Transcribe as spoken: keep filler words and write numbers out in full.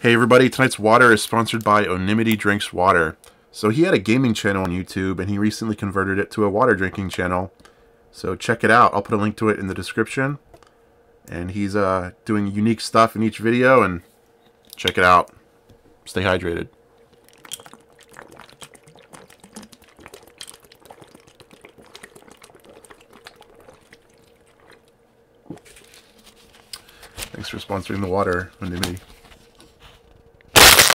Hey everybody, tonight's water is sponsored by Onymity Drinks Water. So he had a gaming channel on YouTube and he recently converted it to a water drinking channel. So check it out. I'll put a link to it in the description. And he's uh, doing unique stuff in each video, and check it out. Stay hydrated. Thanks for sponsoring the water, Onymity.